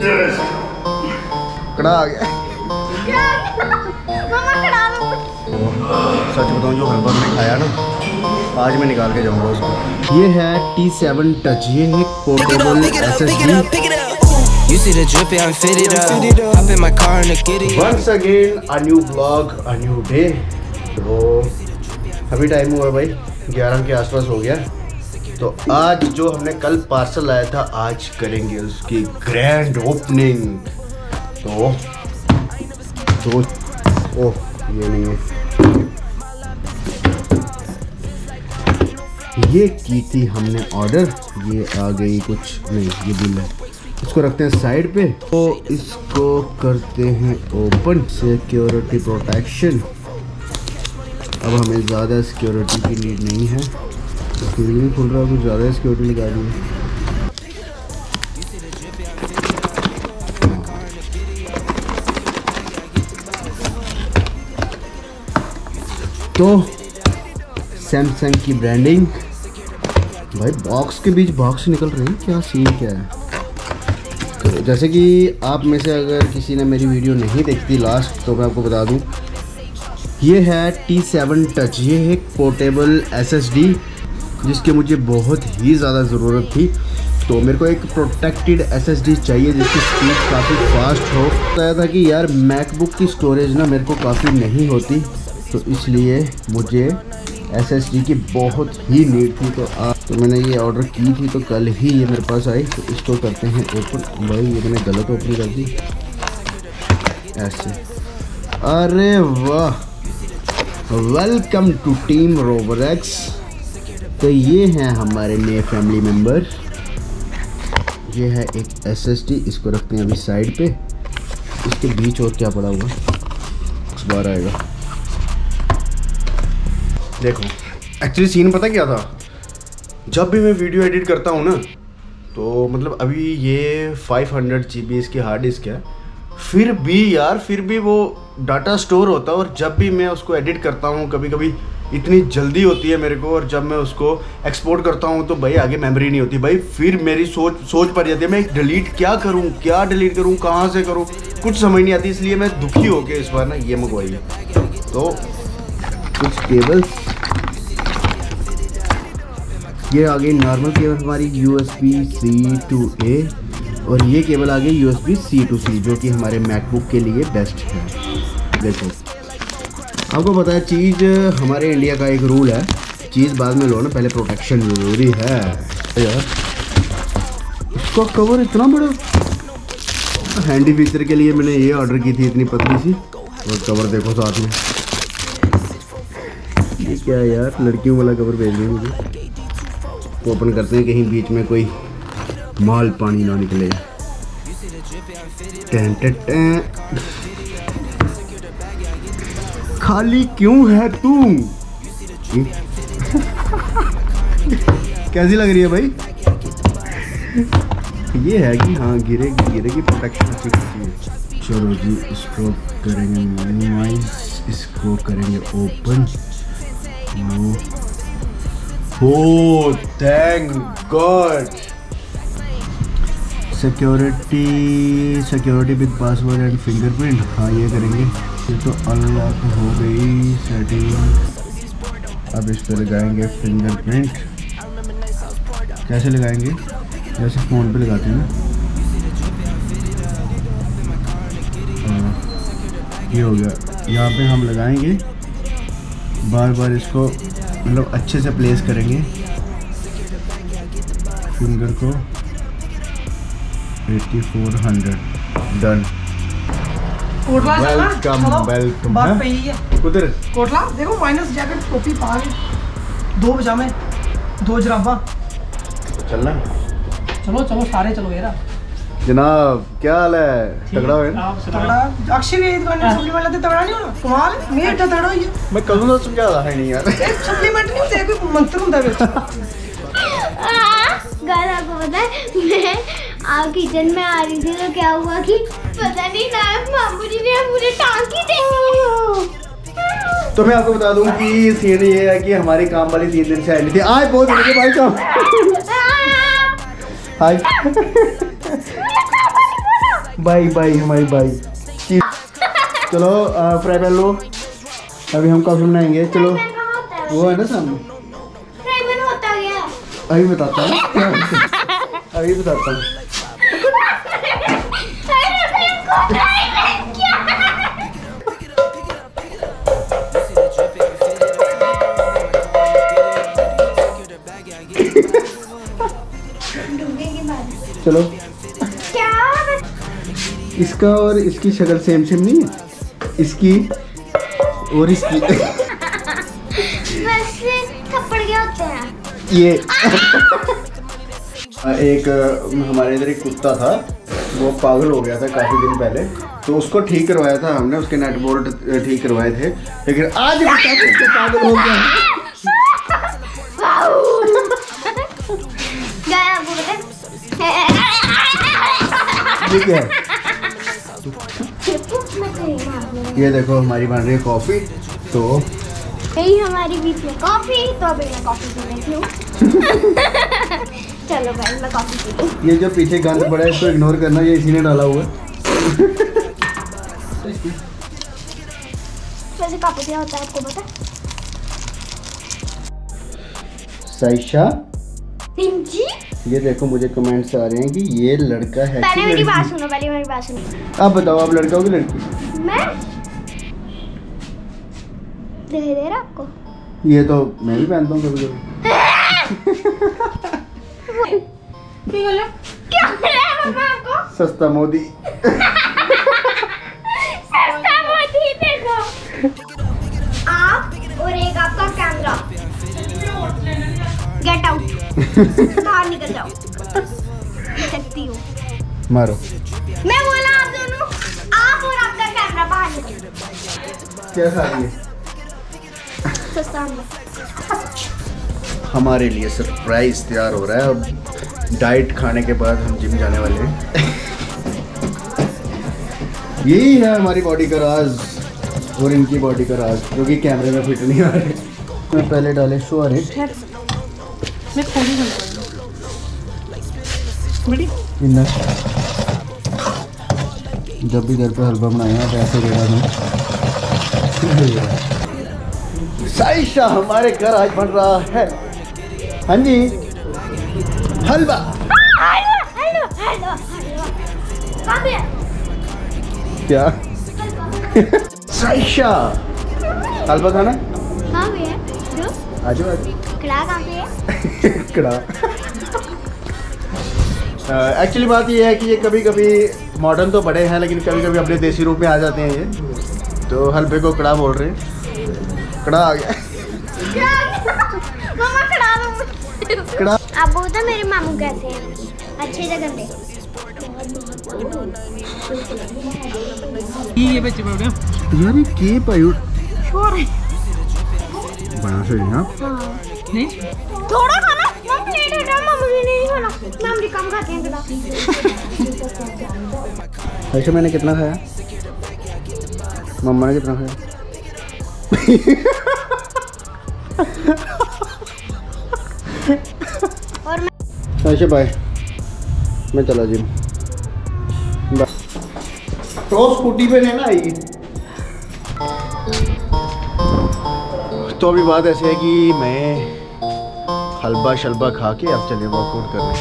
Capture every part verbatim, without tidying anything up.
कड़ा आ गया। सच बताऊं जो हलवा मैंने खाया ना आज मैं निकाल के जाऊंगा उसको। ये है टी सेवन टच, ये है portable SSD. Once again a new vlog, a new day। तो अभी टाइम हुआ भाई ग्यारह के आसपास हो गया। तो आज जो हमने कल पार्सल लाया था आज करेंगे उसकी ग्रैंड ओपनिंग। तो तो ओह ये नहीं है, ये की थी हमने ऑर्डर, ये आ गई कुछ नहीं, ये बिल है। इसको रखते हैं साइड पे, तो इसको करते हैं ओपन। सिक्योरिटी प्रोटेक्शन, अब हमें ज़्यादा सिक्योरिटी की नीड नहीं है, तो फिर नहीं खुल रहा, कुछ ज़्यादा सिक्योरिटी लगा दी है। तो सैमसंग की ब्रांडिंग भाई, बॉक्स के बीच बॉक्स निकल रही है, क्या सीन क्या है। तो जैसे कि आप में से अगर किसी ने मेरी वीडियो नहीं देखती लास्ट, तो मैं आपको बता दूं ये है टी सेवन टच। ये है एक पोर्टेबल एसएसडी जिसके मुझे बहुत ही ज़्यादा ज़रूरत थी। तो मेरे को एक प्रोटेक्टेड एसएसडी चाहिए जिसकी स्पीड काफ़ी फास्ट हो। बताया था कि यार मैकबुक की स्टोरेज ना मेरे को काफ़ी नहीं होती, तो इसलिए मुझे एसएसडी की बहुत ही नीड थी। तो आप तो मैंने ये ऑर्डर की थी, तो कल ही ये मेरे पास आई। तो इसको करते हैं ओपन। भाई ये मैंने गलत ओपन कर दी ऐसे। अरे वाह, वेलकम टू टीम रोबोरेक्स। तो ये हैं हमारे नए फैमिली मेम्बर। ये है एक एसएसडी, इसको रखते हैं अभी साइड पे। इसके बीच और क्या पड़ा हुआ इस बार आएगा। देखो एक्चुअली सीन पता क्या था, जब भी मैं वीडियो एडिट करता हूँ ना, तो मतलब अभी ये फाइव हंड्रेड जी बी इसकी हार्ड डिस्क है, फिर भी यार फिर भी वो डाटा स्टोर होता है। और जब भी मैं उसको एडिट करता हूँ, कभी कभी इतनी जल्दी होती है मेरे को, और जब मैं उसको एक्सपोर्ट करता हूँ तो भाई आगे मेमोरी नहीं होती। भाई फिर मेरी सोच सोच पड़ जाती है, मैं डिलीट क्या करूँ, क्या डिलीट करूँ, कहाँ से करूँ, कुछ समझ नहीं आती। इसलिए मैं दुखी हो के इस बार ना ये मंगवाई। तो कुछ केबल्स, ये आ गई नॉर्मल केबल हमारी यूएसबी सी टू ए, और ये केबल आ गई यूएसबी सी टू सी, जो कि हमारे मैकबुक के लिए बेस्ट है। देखो आपको पता है चीज़, हमारे इंडिया का एक रूल है, चीज़ बाद में लो ना, पहले प्रोटेक्शन ज़रूरी है यार। इसका कवर इतना बड़ा, हैंडी फीचर के लिए मैंने ये ऑर्डर की थी इतनी पतली सी, और कवर देखो साथ में। ये क्या है यार, लड़कियों वाला कवर भेज रही मुझे। ओपन करते हैं, कहीं बीच में कोई माल पानी ना निकले। टें टें टें। खाली क्यों है तू? कैसी लग रही है भाई? ये है कि हाँ गिरेगी गिरेगी, प्रोटेक्शन अच्छी खासी है। चलो जी इसको करेंगे मिनिमाइज, इसको करेंगे open. Oh thank god. Security security with password and fingerprint, हाँ ये करेंगे। ये तो अनलॉक हो गई सेटिंग। अब इस पर लगाएंगे फिंगरप्रिंट। कैसे लगाएंगे? जैसे फ़ोन पे लगाते हैं ना। ये हो गया, यहाँ पे हम लगाएंगे, बार बार इसको मतलब अच्छे से प्लेस करेंगे फिंगर को। Eighty four hundred done. Kotla welcome welcome. बात पे ही है उधर कोटला देखो, माइनस जैकेट, टोपी, पाग, दो पजामे, दो जराबा। चलना, चलो चलो सारे चलो यार। जनाब क्या हाल है? तगड़ा है ना? तगड़ा। अक्षय भी दुकान में सप्लीमेंट लेते, तगड़ा नहीं होना कमाल, मेरे तो तगड़ा ही है। मैं कल तो समझा रहा है नहीं यार, सप्लीमेंट नहीं होते, कोई मंत्र होता है बेटा। गाना को पता है, मैं आ किचन में आ रही थी तो क्या हुआ कि पता नहीं ना मामू जी ने मुझे टांकी देखी। तो मैं आपको बता दूं कि सीन ये है कि हमारी काम वाली तीन दिन से आई नहीं थी। आज बहुत दिन के भाई साहब हाय बाई बाई हमारी बाई। चलो फ्राई पैन लो, अभी हम कॉफी बनाएंगे। चलो वो है ना सामने, होता गया। अभी बताता हूँ अभी बताता हूँ। चलो क्या? इसका और इसकी शक्ल सेम सेम नहीं है, इसकी और इसकी। वैसे थप्पड़ क्या होते हैं? ये एक हमारे इधर एक कुत्ता था, वो पागल हो गया था काफी दिन पहले, तो उसको ठीक करवाया था हमने, उसके नट बोल्ट ठीक करवाए थे, लेकिन आज कुत्ता पागल हो गया। ठीक है, ये देखो हमारी बन रही है कॉफी। तो यही हमारी बीच में कॉफी, तो अभी मैं कॉफी पी लेती हूँ। चलो भाई मैं कॉफी पी लूँ। ये जो पीछे गंद पड़ा है इसको इग्नोर करना, ये इसी ने डाला हुआ है। वैसे कॉफी क्या होता है आपको पता? साइशा जी, ये देखो मुझे कमेंट्स आ रहे हैं कि ये लड़का है। पहले मेरी बात सुनो, पहले मेरी बात सुनो। आप बताओ, आप लड़का हो कि लड़की? मैं दिखाई दे रहा आपको? ये तो मैं भी पहनता हूँ कभी कभी। क्या मम्मा आपको? सस्ता मोदी। सस्ता मोदी देखो। आप और एक आपका कैमरा, गेट आउट। बाहर निकल जाओ। सकती हूँ मारो। मैं बोला आप दोनों, आप और आपका कैमरा बाहर निकल। क्या खा रही है? सस्ता अंडा। हमारे लिए सरप्राइज तैयार हो रहा है। अब डाइट खाने के बाद हम जिम जाने वाले हैं। यही है हमारी बॉडी का राज और इनकी बॉडी का राज, जो कि कैमरे में फिट नहीं आ रहे। मैं पहले डाले शुअर हिट। मैं खोली बड़ी इन्ना जब भी घर पे हलवा बनाया तो ऐसे रेड़ा में। साइशा हमारे घर आज बन रहा है, हाँ जी, हलवा। Hello hello hello hello. कहाँ पे है? क्या? साइशा हलवा खाना? कहाँ पे है? जो? आजो आजो। कड़ा कहाँ पे है? कड़ा। एक्चुअली बात ये है कि ये कभी कभी मॉडर्न तो बड़े हैं, लेकिन कभी कभी अपने देसी रूप में आ जाते हैं ये। तो हलवे को कड़ा बोल रहे हैं। कड़ा आ गया। मम्मा कड़ा दो। कड़ा। आप बोलते मेरे मामू कैसे हैं? अच्छे से गंदे। ये बच्चे बोल रहे हैं यार ये के पायुट शोर है। बना से यहाँ नहीं थोड़ा खाना, मम्मी प्लेट है, मम्मी ने नहीं खाना, मम्मी कम खाते हैं कड़ा। ऐसे मैंने कितना खाया, मम्मा ने कितना खाया? और मैं अच्छा बाय, मैं चला जिम। तो स्कूटी पे नहीं ना आएगी। तो अभी बात ऐसे है कि मैं हलवा शलवा खा के अब चले वर्कआउट करने।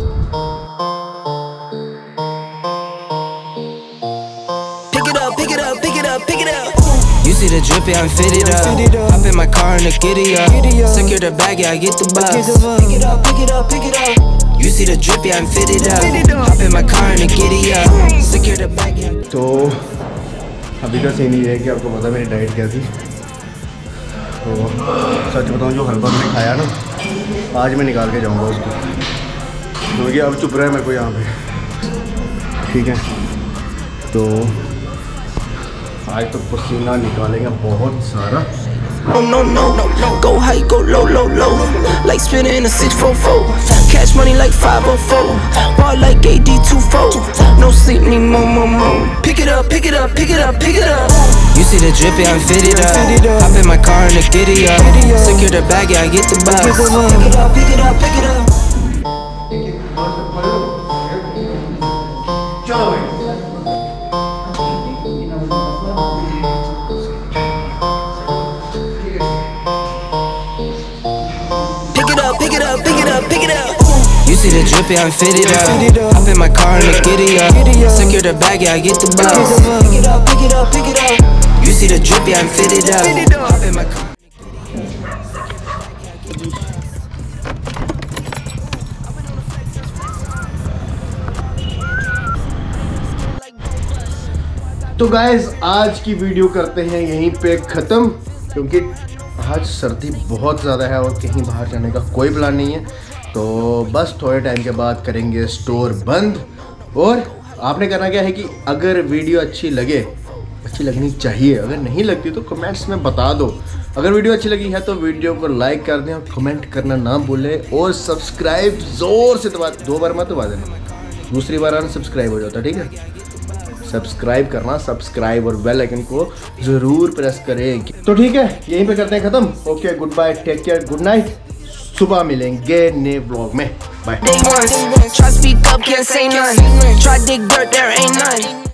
You see the drip, yeah, I'm fitted up. Hop in my car and the giddy up. Secure the bag, yeah, I get the bus. Pick it up, pick it up, pick it up. You see the drip, yeah, I'm fitted up. Hop in my car and the giddy up. Secure the bag, yeah. तो अभी का scene ये है कि आपको पता मेरी diet क्या थी। तो सच बताऊं, जो हलवा मैंने खाया ना, आज मैं निकाल के जाऊंगा उसको, क्योंकि अब चुप रहा है मेरे को यहाँ पे। ठीक है, तो आज तो पसीना निकालेंगे बहुत सारा। Oh no no no no, go high, go low low low, like spinning in a six four four. Cash money like five oh four, ball like A D two four. No sleep, need more more more. Pick it up, pick it up, pick it up, pick it up. You see the drip, yeah, I'm fitted up. Hop in my car and the giddy up. Secure the bag, yeah, I get the bus. Pick it up, pick it up, pick it up. चलो भाई। up, pick it up. You see the drip, yeah, I'm fitted up. Hop in my car and let's get it up. Secure the bag, yeah, I get the bus. Pick it up, pick it up, pick it up. You see the drip, yeah, I'm fitted up. Hop in my car. तो guys आज की video करते हैं यहीं पे ख़त्म, क्योंकि आज सर्दी बहुत ज़्यादा है और कहीं बाहर जाने का कोई प्लान नहीं है। तो बस थोड़े टाइम के बाद करेंगे स्टोर बंद। और आपने करना क्या है कि अगर वीडियो अच्छी लगे, अच्छी लगनी चाहिए, अगर नहीं लगती तो कमेंट्स में बता दो। अगर वीडियो अच्छी लगी है तो वीडियो को लाइक कर दें और कमेंट करना ना भूलें, और सब्सक्राइब ज़ोर से दबा, दो बार मत दबा देना, दूसरी बार अनसब्सक्राइब हो जाता, ठीक है। सब्सक्राइब करना, सब्सक्राइब और बेल आइकन को ज़रूर प्रेस करें। तो ठीक है, यहीं पे करते हैं ख़त्म। Okay, good bye, take care, good night. सुबह मिलेंगे नए व्लॉग में, बाय।